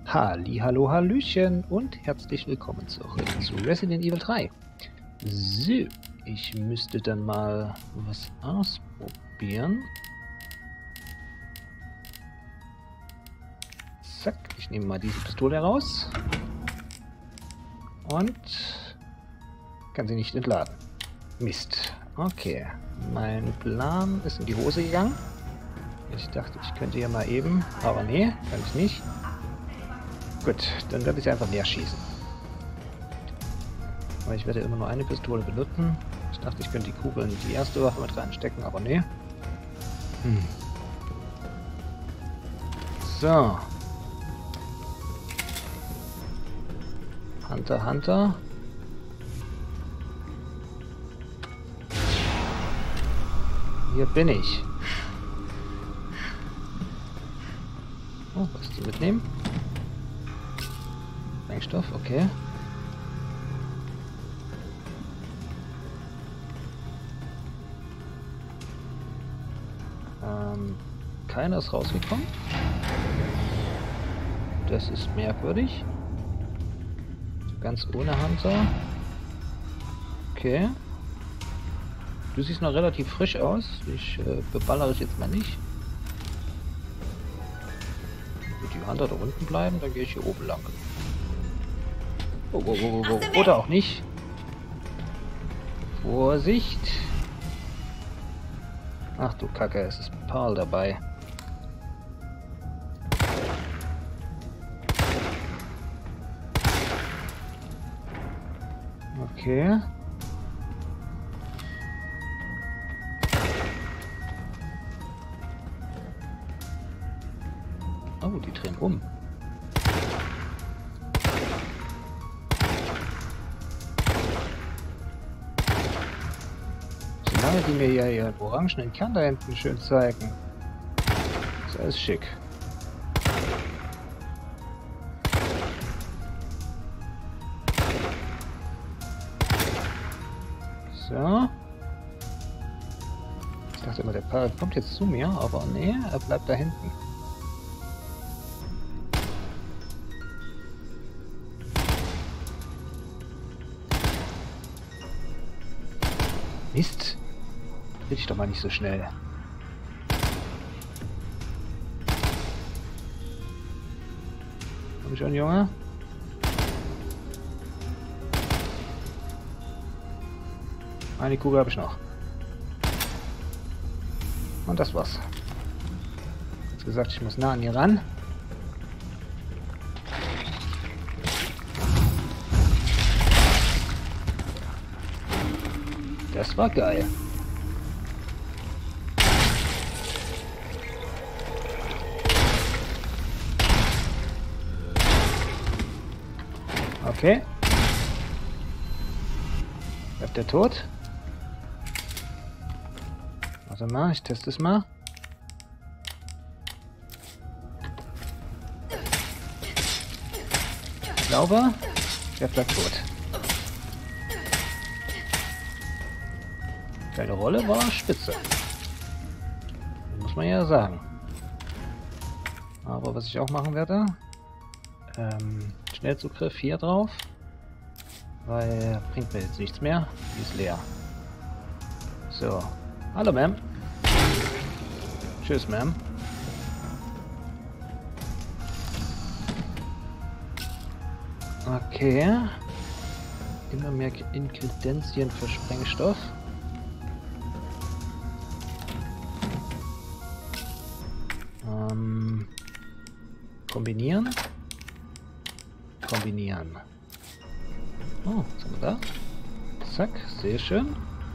Hallo, Hallöchen und herzlich willkommen zurück zu Resident Evil 3. So, ich müsste dann mal was ausprobieren. Zack, ich nehme mal diese Pistole heraus. Und kann sie nicht entladen. Mist. Okay, mein Plan ist in die Hose gegangen. Ich dachte, ich könnte hier mal eben, aber nee, kann ich nicht. Gut, dann werde ich einfach leer schießen. Aber ich werde immer nur eine Pistole benutzen. Ich dachte, ich könnte die Kugeln in die erste Waffe mit reinstecken, aber nee. So. Hunter, Hunter. Hier bin ich. Oh, kannst du mitnehmen? Sprengstoff, okay. Keiner ist rausgekommen. Das ist merkwürdig. Ganz ohne Hunter. Okay. Du siehst noch relativ frisch aus. Ich beballere dich jetzt mal nicht. Wenn die Hunter da unten bleiben, dann gehe ich hier oben lang. Oh. Oder auch nicht. Vorsicht. Ach du Kacke, es ist Paul dabei. Okay. Oh, die drehen um. Solange die mir ja ihren orangenen Kern da hinten schön zeigen. Ist alles schick. So. Ich dachte immer, der Paar kommt jetzt zu mir, aber nee, er bleibt da hinten. Mist! Red ich doch mal nicht so schnell. Komm schon, Junge. Eine Kugel habe ich noch. Und das war's. Jetzt gesagt, ich muss nah an ihr ran. Das war geil. Okay. Bleibt der tot? Warte mal, ich teste es mal. Ich glaube, der bleibt tot. Keine Rolle, war spitze. Muss man ja sagen. Aber was ich auch machen werde, Schnellzugriff hier drauf, weil bringt mir jetzt nichts mehr. Die ist leer. So. Hallo, Ma'am. Tschüss, Ma'am. Okay. Immer mehr Inkredenzien für Sprengstoff. Kombinieren. Kombinieren. Oh, was haben wir da? Zack, sehr schön.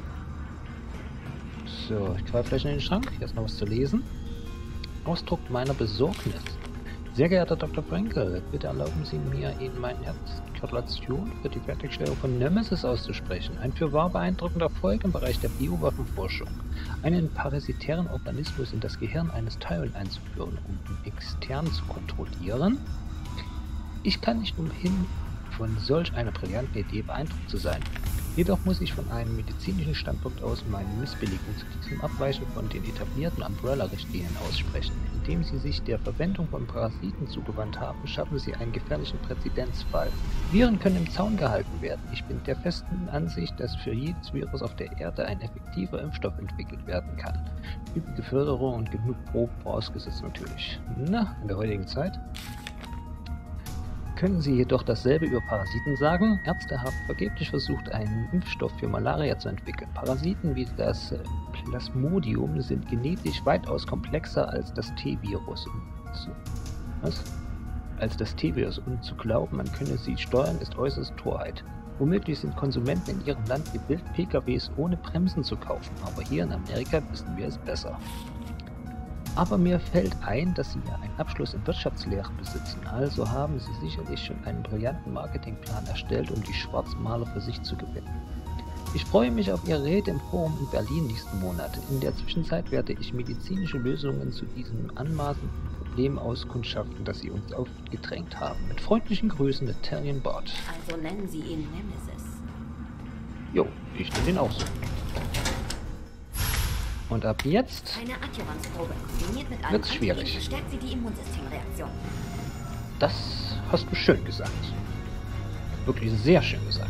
So, ich greife gleich in den Schrank. Hier ist noch was zu lesen. Ausdruck meiner Besorgnis. Sehr geehrter Dr. Frankel, bitte erlauben Sie mir, Ihnen meine Gratulation für die Fertigstellung von Nemesis auszusprechen. Ein fürwahr beeindruckender Erfolg im Bereich der Biowaffenforschung. Einen parasitären Organismus in das Gehirn eines Teilen einzuführen, um ihn extern zu kontrollieren. Ich kann nicht umhin, von solch einer brillanten Idee beeindruckt zu sein. Jedoch muss ich von einem medizinischen Standpunkt aus meine Missbilligung zu diesem Abweichen von den etablierten Umbrella-Richtlinien aussprechen. In Indem sie sich der Verwendung von Parasiten zugewandt haben, schaffen sie einen gefährlichen Präzedenzfall. Viren können im Zaun gehalten werden. Ich bin der festen Ansicht, dass für jedes Virus auf der Erde ein effektiver Impfstoff entwickelt werden kann. Übliche Förderung und genug Proben vorausgesetzt natürlich. Na, in der heutigen Zeit? Können Sie jedoch dasselbe über Parasiten sagen? Ärzte haben vergeblich versucht, einen Impfstoff für Malaria zu entwickeln. Parasiten wie das Plasmodium sind genetisch weitaus komplexer als das T-Virus. Was? Als das T-Virus. Und zu glauben, man könne sie steuern, ist äußerst Torheit. Womöglich sind Konsumenten in ihrem Land gewillt, PKWs ohne Bremsen zu kaufen. Aber hier in Amerika wissen wir es besser. Aber mir fällt ein, dass Sie ja einen Abschluss in Wirtschaftslehre besitzen, also haben Sie sicherlich schon einen brillanten Marketingplan erstellt, um die Schwarzmaler für sich zu gewinnen. Ich freue mich auf Ihre Rede im Forum in Berlin nächsten Monat. In der Zwischenzeit werde ich medizinische Lösungen zu diesem anmaßenden Problem auskundschaften, das Sie uns aufgedrängt haben. Mit freundlichen Grüßen, der Talion Bot. Also nennen Sie ihn Nemesis. Jo, ich nenne ihn auch so. Und ab jetzt Eine Adjuvanzprobe kombiniert mit einem wird's schwierig. Antigen verstärkt sie die Immunsystemreaktion. Das hast du schön gesagt. Wirklich sehr schön gesagt.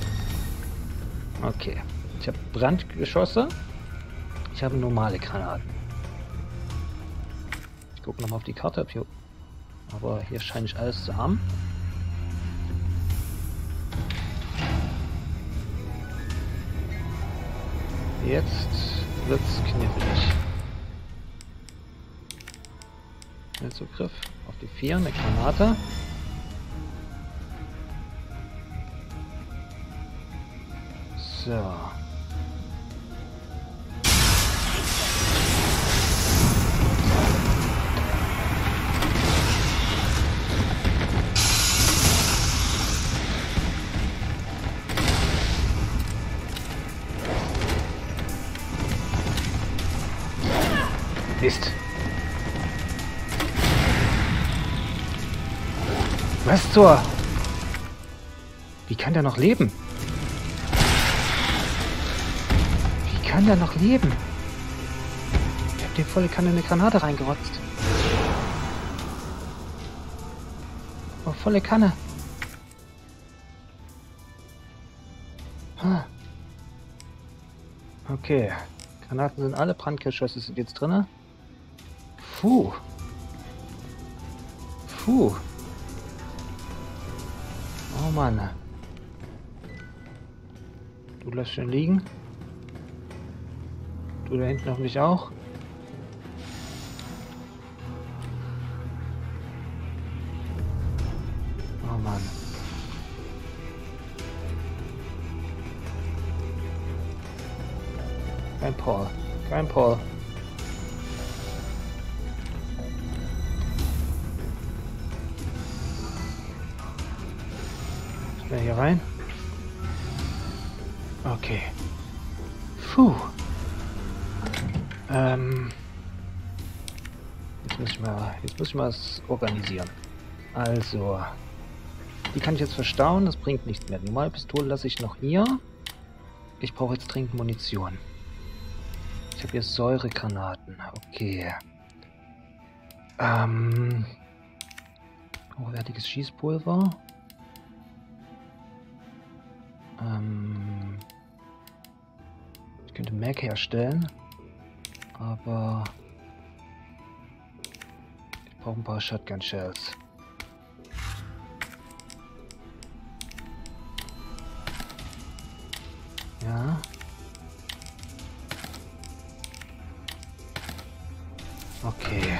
Okay. Ich habe Brandgeschosse. Ich habe normale Granaten. Ich gucke nochmal auf die Karte. Aber hier scheine ich alles zu haben. Jetzt wird's knifflig. Schnellzugriff auf die 4, eine Granate. So. Mist. Was zur... Wie kann der noch leben? Wie kann der noch leben? Ich hab dir volle Kanne eine Granate reingerotzt. Oh, volle Kanne. Ah. Okay. Granaten sind alle, Brandgeschosse sind jetzt drin. Puh. Puh. Oh Mann. Du lässt schon liegen. Du da hinten hoffentlich auch. Oh Mann. Kein Paul. Kein Paul. Schnell hier rein. Okay. Puh. Jetzt muss ich mal was organisieren. Also. Die kann ich jetzt verstauen, das bringt nichts mehr. Die normale Pistole lasse ich noch hier. Ich brauche jetzt dringend Munition. Ich habe hier Säuregranaten. Okay. Hochwertiges Schießpulver. Ich könnte Mag herstellen. Aber ich brauche ein paar Shotgun Shells. Ja. Okay.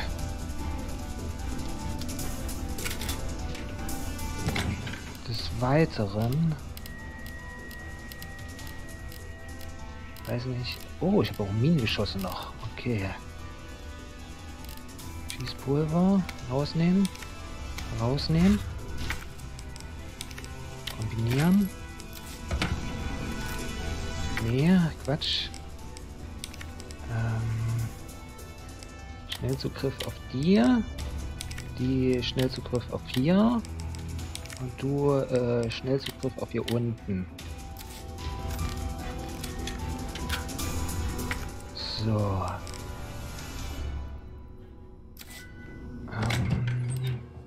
Des Weiteren... Weiß nicht... Oh, ich habe auch Minengeschosse noch. Okay. Schießpulver. Rausnehmen. Rausnehmen. Kombinieren. Nee, Quatsch. Schnellzugriff auf dir. Die Schnellzugriff auf hier. Und du Schnellzugriff auf hier unten. So.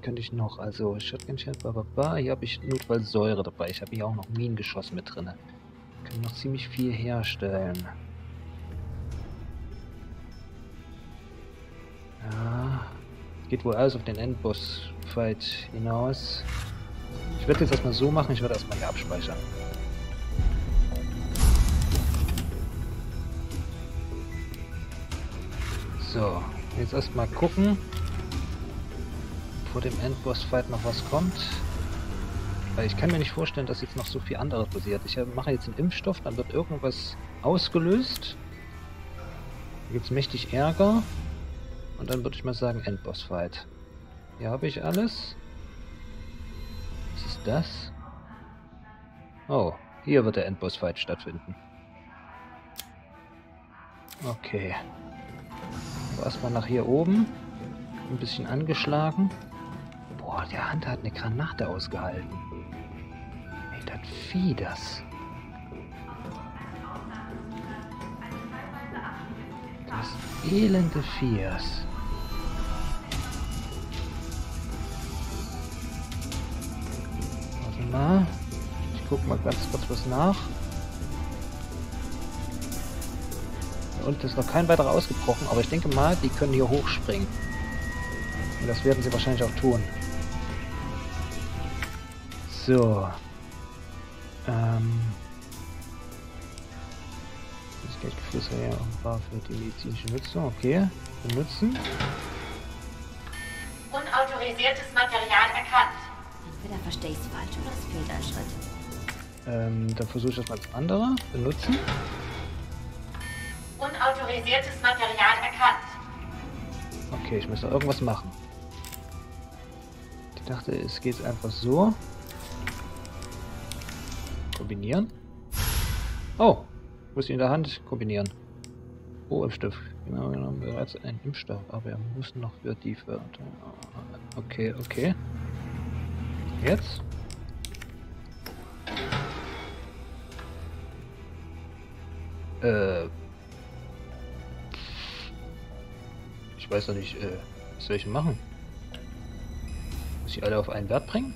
könnte ich noch? Also, Shotgun Shell, bababa. Hier habe ich Notfallsäure dabei. Ich habe hier auch noch Minengeschoss mit drin. Können noch ziemlich viel herstellen. Ja. Geht wohl alles auf den Endboss-Fight hinaus. Ich werde jetzt erstmal so machen, ich werde erstmal hier abspeichern. So, jetzt erstmal gucken, vor dem Endboss-Fight noch was kommt. Weil ich kann mir nicht vorstellen, dass jetzt noch so viel anderes passiert. Ich mache jetzt einen Impfstoff, dann wird irgendwas ausgelöst. Da gibt es mächtig Ärger. Und dann würde ich mal sagen Endboss-Fight. Hier habe ich alles. Was ist das? Oh, hier wird der Endboss-Fight stattfinden. Okay. Aber erstmal nach hier oben. Ein bisschen angeschlagen. Boah, der Hunter hat eine Granate ausgehalten. Ey, das Vieh, das. Das elende Viehs. Warte mal. Ich guck mal ganz kurz was nach. Und es ist noch kein weiterer ausgebrochen, aber ich denke mal, die können hier hochspringen. Und das werden sie wahrscheinlich auch tun. So. Das Geldgeflüsse ja war für die medizinische Nutzung. Okay. Benutzen. Unautorisiertes Material erkannt. Entweder verstehe ich es falsch oder es fehlt ein Schritt. Dann versuche ich das mal als andere. Benutzen. Unautorisiertes Material erkannt. Okay, ich muss da irgendwas machen. Ich dachte, es geht einfach so. Kombinieren. Oh, muss ich in der Hand kombinieren. Oh, Impfstoff. Genau, wir haben bereits einen Impfstoff, aber wir müssen noch für die Förderung. Okay, okay. Jetzt. Ich weiß doch nicht, was soll ich machen? Muss ich alle auf einen Wert bringen?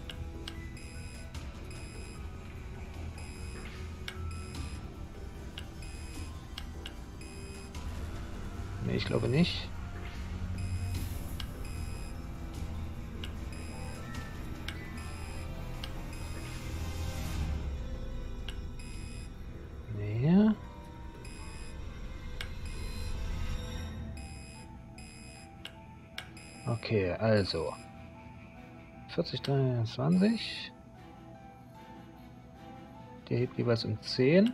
Nee, ich glaube nicht. Nee. Okay, also 40, 23. Der hebt jeweils um 10.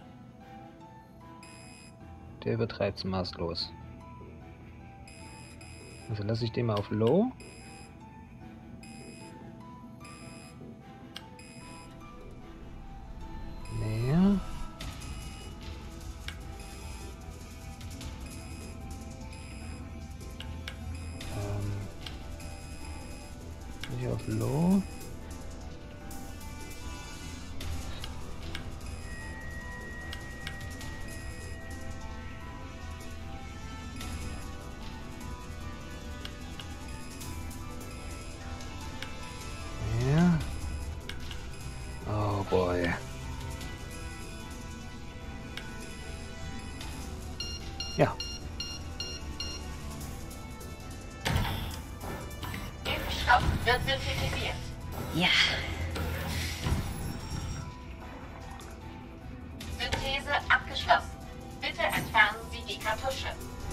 Der übertreibt es maßlos. Also lasse ich den mal auf Low. Mehr. Hier auf Low. Ja. Oh boy. Ja. Impfstoff wird synthetisiert. Ja. Synthese abgeschlossen. Bitte entfernen Sie die Kartusche.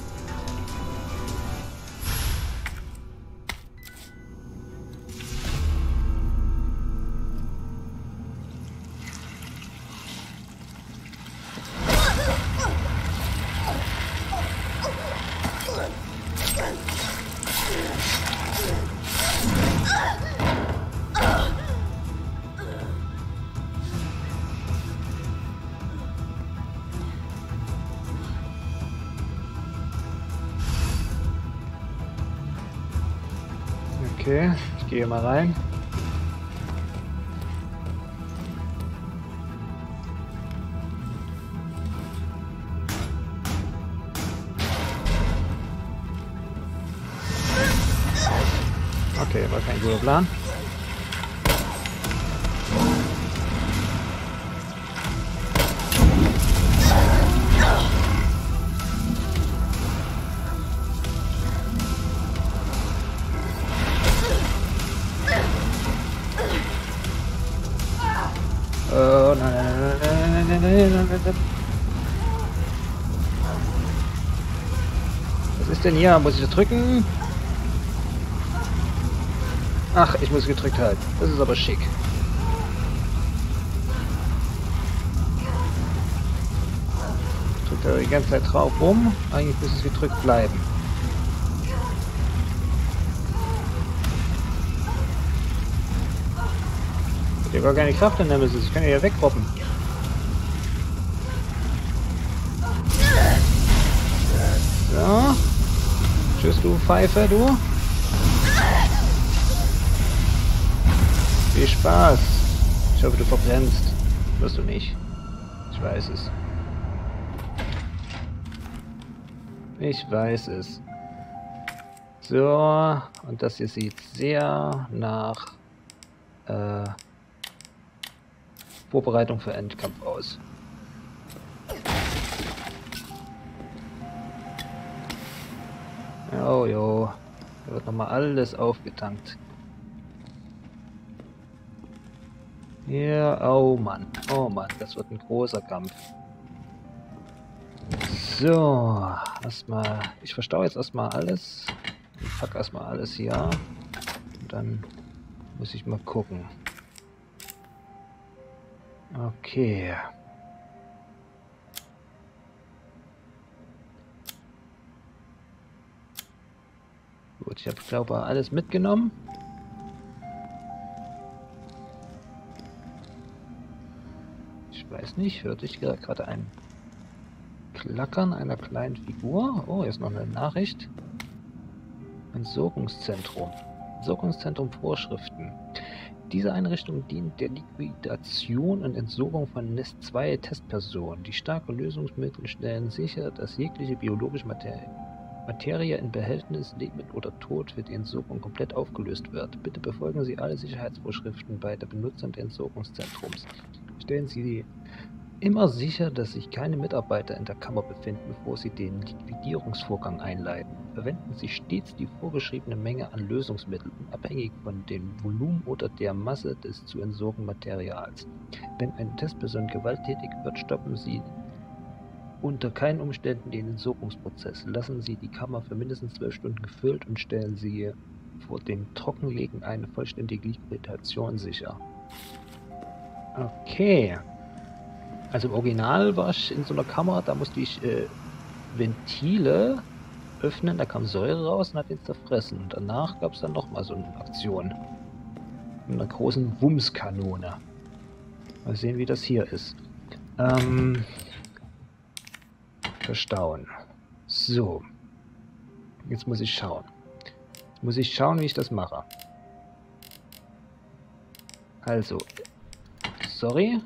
Okay, ich gehe mal rein. Okay, war kein guter Plan. Oh, nein. Was ist denn hier? Muss ich das drücken? Ach, ich muss gedrückt halten. Das ist aber schick. Drückt da die ganze Zeit drauf rum. Eigentlich muss es gedrückt bleiben. Ich habe gar keine Kraft in Nemesis. Ich kann ja wegrobben. So. Tschüss, du Pfeife, du. Viel Spaß. Ich hoffe, du verbrennst. Wirst du nicht. Ich weiß es. Ich weiß es. So. Und das hier sieht sehr nach Vorbereitung für Endkampf aus. Oh jo. Da wird nochmal alles aufgetankt. Ja, oh Mann, das wird ein großer Kampf. So, erstmal, ich verstaue jetzt erstmal alles. Ich packe erstmal alles hier. Und dann muss ich mal gucken. Okay. Gut, ich habe, glaube ich, alles mitgenommen. Ich weiß nicht, hörte ich gerade ein Klackern einer kleinen Figur? Oh, hier ist noch eine Nachricht. Entsorgungszentrum. Entsorgungszentrum Vorschriften. Diese Einrichtung dient der Liquidation und Entsorgung von Nest-2-Testpersonen. Die starken Lösungsmittel stellen sicher, dass jegliche biologische Materie in Behältnis, lebend oder tot, für die Entsorgung komplett aufgelöst wird. Bitte befolgen Sie alle Sicherheitsvorschriften bei der Benutzung des Entsorgungszentrums. Stellen Sie immer sicher, dass sich keine Mitarbeiter in der Kammer befinden, bevor Sie den Liquidierungsvorgang einleiten. Verwenden Sie stets die vorgeschriebene Menge an Lösungsmitteln, unabhängig von dem Volumen oder der Masse des zu entsorgenden Materials. Wenn eine Testperson gewalttätig wird, stoppen Sie unter keinen Umständen den Entsorgungsprozess. Lassen Sie die Kammer für mindestens 12 Stunden gefüllt und stellen Sie vor dem Trockenlegen eine vollständige Liquidation sicher. Okay. Also im Original war ich in so einer Kammer, da musste ich Ventile öffnen, da kam Säure raus und hat ihn zerfressen. Und danach gab es dann nochmal so eine Aktion. Mit einer großen Wumskanone. Mal sehen, wie das hier ist. Verstauen. So. Jetzt muss ich schauen. Jetzt muss ich schauen, wie ich das mache. Also. Sorry.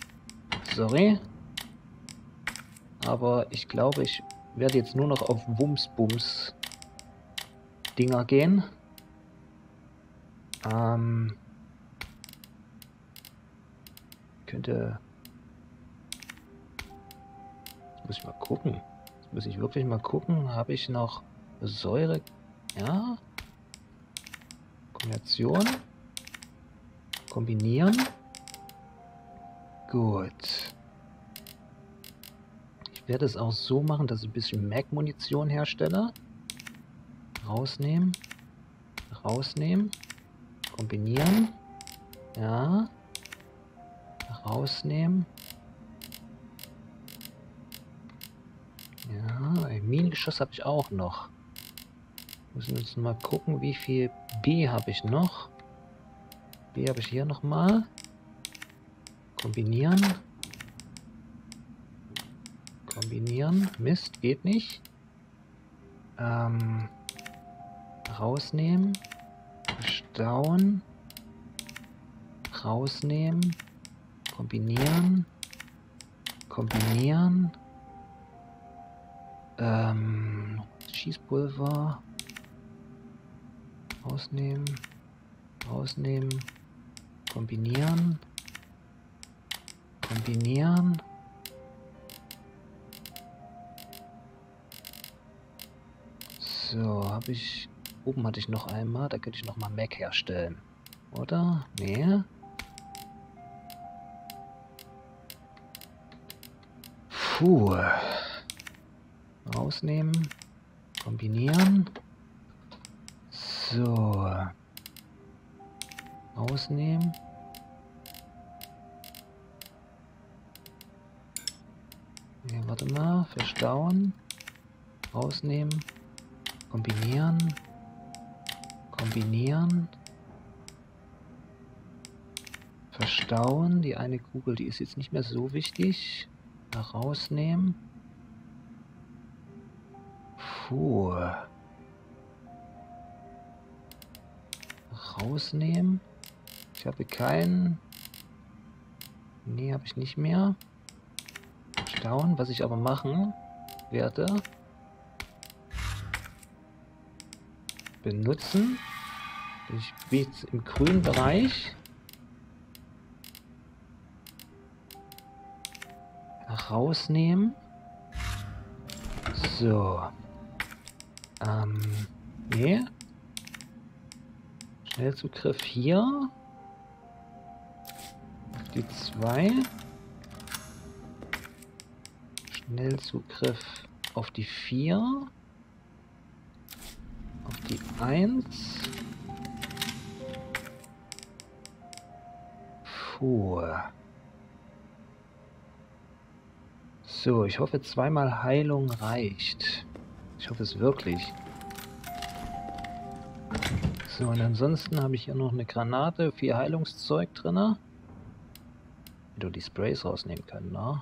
Aber ich glaube, ich werde jetzt nur noch auf Wumsbums-Dinger gehen. Könnte... Jetzt muss ich mal gucken. Jetzt muss ich wirklich mal gucken. Habe ich noch Säure? Ja. Kombination. Kombinieren. Gut. Ich werde es auch so machen, dass ich ein bisschen Mag-Munition herstelle. Rausnehmen. Rausnehmen. Kombinieren. Ja. Rausnehmen. Ja, ein Minengeschoss habe ich auch noch. Müssen wir jetzt mal gucken, wie viel B habe ich noch. B habe ich hier nochmal. Kombinieren. Kombinieren. Mist, geht nicht. Rausnehmen. Stauen. Rausnehmen. Kombinieren. Kombinieren. Schießpulver. Rausnehmen. Rausnehmen. Kombinieren. Kombinieren. So, habe ich... Oben hatte ich noch einmal, da könnte ich noch mal Mac herstellen. Oder? Nee. Puh. Rausnehmen. Kombinieren. So. Rausnehmen. Ja, warte mal. Verstauen. Rausnehmen. Kombinieren. Kombinieren. Verstauen. Die eine Kugel, die ist jetzt nicht mehr so wichtig. Da rausnehmen. Puh. Rausnehmen. Ich habe keinen. Nee, habe ich nicht mehr. Verstauen. Was ich aber machen werde. Benutzen. Ich bin jetzt im grünen Bereich. Rausnehmen. So. Nee. Schnellzugriff hier. Die 2. Schnellzugriff auf die 4. Auf die 1. Puh. So, ich hoffe, zweimal Heilung reicht. Ich hoffe es wirklich. So, und ansonsten habe ich hier noch eine Granate, 4 Heilungszeug drin. Wenn du die Sprays rausnehmen können, ne?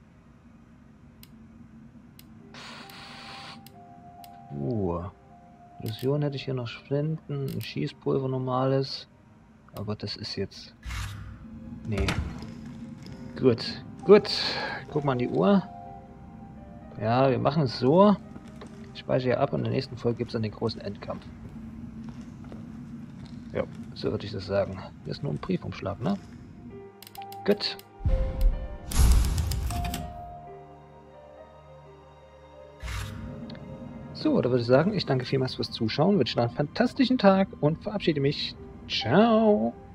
Illusion hätte ich hier noch Flinten, ein Schießpulver normales. Aber das ist jetzt... Nee. Gut. Gut. Guck mal an die Uhr. Ja, wir machen es so. Ich speichere hier ab und in der nächsten Folge gibt es dann den großen Endkampf. Ja, so würde ich das sagen. Hier ist nur ein Briefumschlag, ne? Gut. So, da würde ich sagen, ich danke vielmals fürs Zuschauen, wünsche noch einen fantastischen Tag und verabschiede mich. Ciao.